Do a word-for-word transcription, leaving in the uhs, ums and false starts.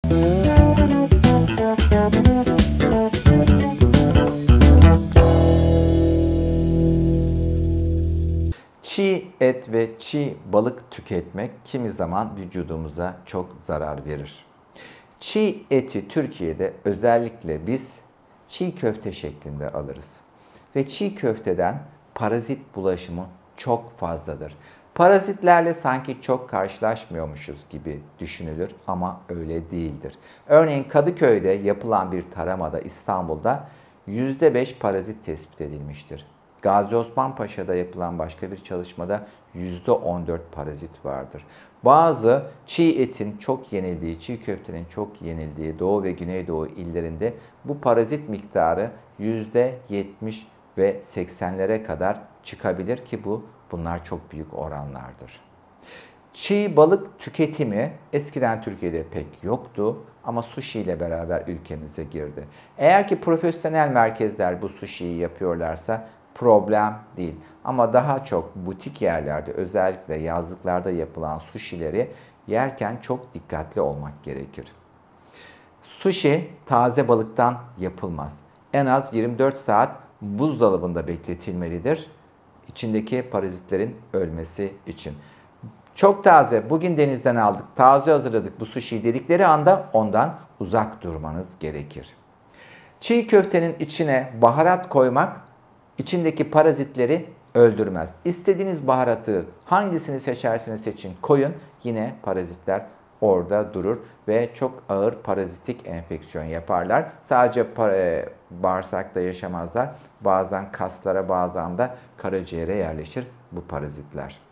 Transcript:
Çiğ et ve çiğ balık tüketmek kimi zaman vücudumuza çok zarar verir. Çiğ eti Türkiye'de özellikle biz çiğ köfte şeklinde alırız. Ve çiğ köfteden parazit bulaşımı çok fazladır. Parazitlerle sanki çok karşılaşmıyormuşuz gibi düşünülür ama öyle değildir. Örneğin Kadıköy'de yapılan bir taramada İstanbul'da yüzde beş parazit tespit edilmiştir. Gazi Osman Paşa'da yapılan başka bir çalışmada yüzde on dört parazit vardır. Bazı çiğ etin çok yenildiği, çiğ köftenin çok yenildiği Doğu ve Güneydoğu illerinde bu parazit miktarı yüzde yetmiş ve seksenlere kadar çıkabilir ki bu bunlar çok büyük oranlardır. Çiğ balık tüketimi eskiden Türkiye'de pek yoktu ama sushi ile beraber ülkemize girdi. Eğer ki profesyonel merkezler bu sushi'yi yapıyorlarsa problem değil. Ama daha çok butik yerlerde özellikle yazlıklarda yapılan sushi'leri yerken çok dikkatli olmak gerekir. Sushi taze balıktan yapılmaz. En az yirmi dört saat buzdolabında bekletilmelidir. İçindeki parazitlerin ölmesi için. Çok taze, bugün denizden aldık, taze hazırladık bu sushi dedikleri anda ondan uzak durmanız gerekir. Çiğ köftenin içine baharat koymak içindeki parazitleri öldürmez. İstediğiniz baharatı hangisini seçerseniz seçin koyun, yine parazitler orada durur ve çok ağır parazitik enfeksiyon yaparlar. Sadece bağırsakta yaşamazlar. Bazen kaslara, bazen de karaciğere yerleşir bu parazitler.